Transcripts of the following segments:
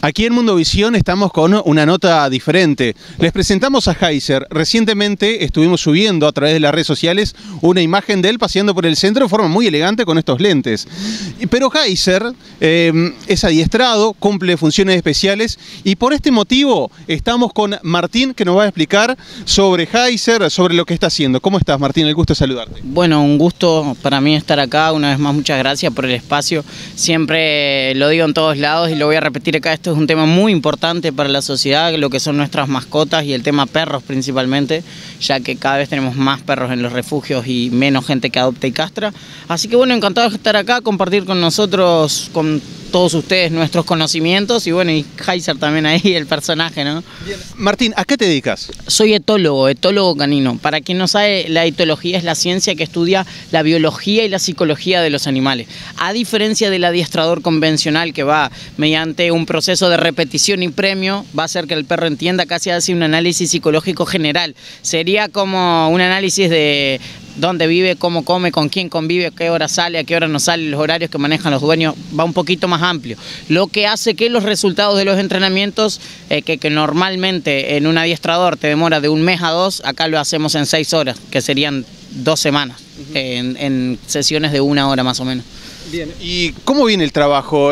Aquí en Mundovisión estamos con una nota diferente. Les presentamos a Heiser. Recientemente estuvimos subiendo a través de las redes sociales una imagen de él paseando por el centro de forma muy elegante con estos lentes. Pero Heiser es adiestrado, cumple funciones especiales y por este motivo estamos con Martín, que nos va a explicar sobre Heiser, sobre lo que está haciendo. ¿Cómo estás, Martín? El gusto de saludarte. Bueno, un gusto para mí estar acá. Una vez más, muchas gracias por el espacio. Siempre lo digo en todos lados y lo voy a repetir acá. Esto es un tema muy importante para la sociedad, lo que son nuestras mascotas y el tema perros principalmente, ya que cada vez tenemos más perros en los refugios y menos gente que adopta y castra. Así que bueno, encantado de estar acá, compartir con nosotros, con todos ustedes, nuestros conocimientos y bueno, y Heiser también ahí, el personaje, ¿no? Bien. Martín, ¿a qué te dedicas? Soy etólogo canino. Para quien no sabe, la etología es la ciencia que estudia la biología y la psicología de los animales. A diferencia del adiestrador convencional que va mediante un proceso de repetición y premio, va a hacer que el perro entienda, casi hace un análisis psicológico general. Sería como un análisis de dónde vive, cómo come, con quién convive, a qué hora sale, a qué hora no sale, los horarios que manejan los dueños, va un poquito más amplio. Lo que hace que los resultados de los entrenamientos, que normalmente en un adiestrador te demora de 1 mes a 2, acá lo hacemos en 6 horas, que serían 2 semanas, en sesiones de 1 hora más o menos. Bien. ¿Y cómo viene el trabajo?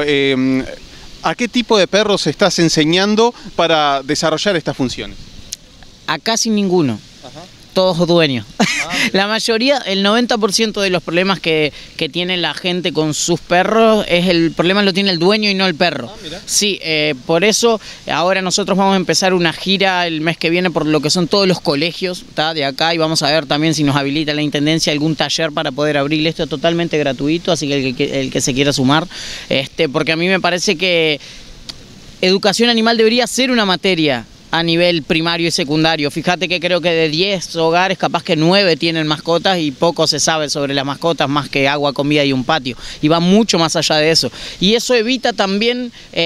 ¿A qué tipo de perros estás enseñando para desarrollar estas funciones? A casi ninguno. Ajá. Todos dueños. La mayoría, el 90% de los problemas que tiene la gente con sus perros, el problema lo tiene el dueño y no el perro. Sí, por eso ahora nosotros vamos a empezar una gira el mes que viene por lo que son todos los colegios de acá y vamos a ver también si nos habilita la Intendencia algún taller para poder abrir esto totalmente gratuito, así que el que se quiera sumar, porque a mí me parece que educación animal debería ser una materia a nivel primario y secundario. Fíjate que creo que de 10 hogares, capaz que 9 tienen mascotas y poco se sabe sobre las mascotas más que agua, comida y un patio. Y va mucho más allá de eso. Y eso evita también,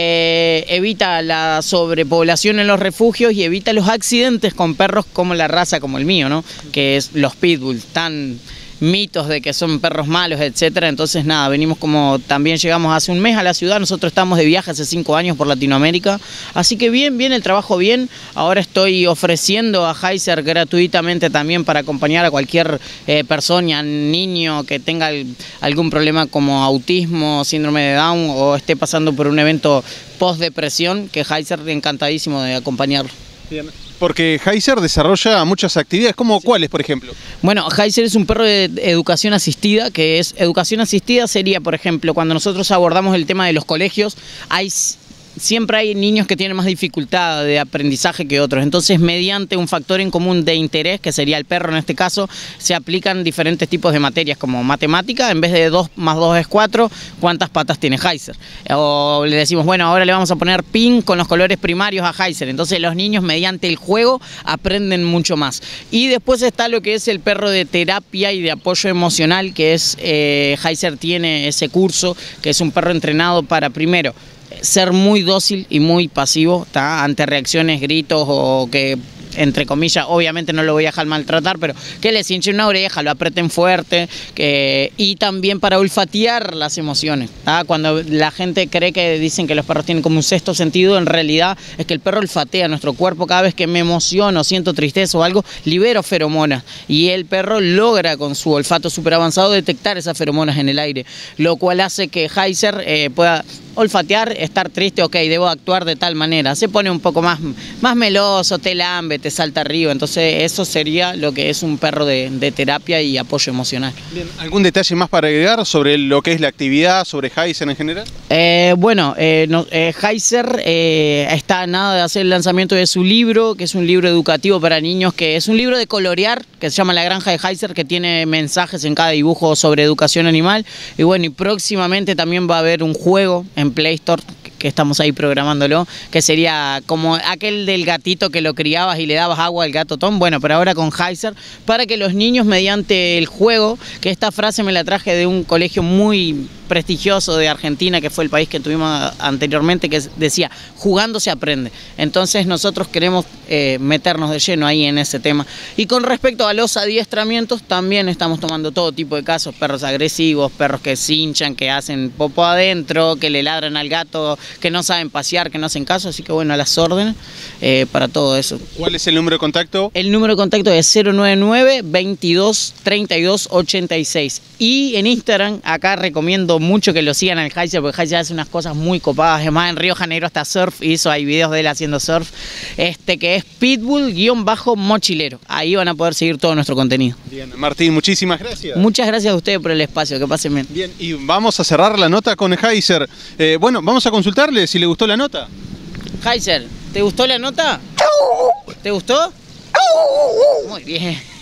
evita la sobrepoblación en los refugios y evita los accidentes con perros como la raza, como el mío, ¿no? Que es los pitbull, tan mitos de que son perros malos, etcétera. Entonces nada, venimos como también llegamos hace 1 mes a la ciudad, nosotros estamos de viaje hace 5 años por Latinoamérica, así que bien, el trabajo bien. Ahora estoy ofreciendo a Heiser gratuitamente también para acompañar a cualquier persona, niño que tenga algún problema como autismo, síndrome de Down o esté pasando por un evento post-depresión, que Heiser encantadísimo de acompañarlo. Bien. Porque Heiser desarrolla muchas actividades, ¿como cuáles, por ejemplo? Bueno, Heiser es un perro de educación asistida, que es educación asistida sería, por ejemplo, cuando nosotros abordamos el tema de los colegios, siempre hay niños que tienen más dificultad de aprendizaje que otros, entonces mediante un factor en común de interés, que sería el perro en este caso, se aplican diferentes tipos de materias como matemática, en vez de 2 más 2 es 4, ¿cuántas patas tiene Heiser? O le decimos, bueno, ahora le vamos a poner pin con los colores primarios a Heiser, entonces los niños mediante el juego aprenden mucho más. Y después está lo que es el perro de terapia y de apoyo emocional, que es, Heiser tiene ese curso, que es un perro entrenado para primero ser muy dócil y muy pasivo ante reacciones, gritos o que, entre comillas, obviamente no lo voy a dejar maltratar, pero que les hinche una oreja, lo aprieten fuerte, y también para olfatear las emociones. Cuando la gente cree que dicen que los perros tienen como un sexto sentido, en realidad es que el perro olfatea nuestro cuerpo. Cada vez que me emociono, siento tristeza o algo, libero feromonas y el perro logra con su olfato súper avanzado detectar esas feromonas en el aire, lo cual hace que Heiser pueda olfatear, estar triste, ok, debo actuar de tal manera. Se pone un poco más meloso, te lambe, te salta arriba. Entonces eso sería lo que es un perro de terapia y apoyo emocional. Bien. ¿Algún detalle más para agregar sobre lo que es la actividad, sobre Heiser en general? Heiser está a nada de hacer el lanzamiento de su libro, que es un libro educativo para niños, que es un libro de colorear, que se llama La Granja de Heiser, que tiene mensajes en cada dibujo sobre educación animal. Y bueno, y próximamente también va a haber un juego en Play Store, que estamos ahí programándolo, que sería como aquel del gatito que lo criabas y le dabas agua al gato Tom, bueno, pero ahora con Heiser, para que los niños mediante el juego, que esta frase me la traje de un colegio muy prestigioso de Argentina, que fue el país que tuvimos anteriormente, que decía, jugando se aprende. Entonces nosotros queremos meternos de lleno ahí en ese tema. Y con respecto a los adiestramientos, también estamos tomando todo tipo de casos, perros agresivos, perros que se hinchan, que hacen popo adentro, que le ladran al gato, que no saben pasear, que no hacen caso, así que bueno, a las órdenes para todo eso. ¿Cuál es el número de contacto? El número de contacto es 099 22 32 86. Y en Instagram, acá recomiendo mucho que lo sigan al Heiser, porque Heiser hace unas cosas muy copadas. Además, en Río Janeiro hasta surf hizo, hay videos de él haciendo surf, que es Pitbull-mochilero. Ahí van a poder seguir todo nuestro contenido. Bien, Martín, muchísimas gracias. Muchas gracias a ustedes por el espacio, que pasen bien. Bien, y vamos a cerrar la nota con Heiser. Bueno, vamos a consultarle si le gustó la nota. Heiser, ¿te gustó la nota? ¿Te gustó? Muy bien.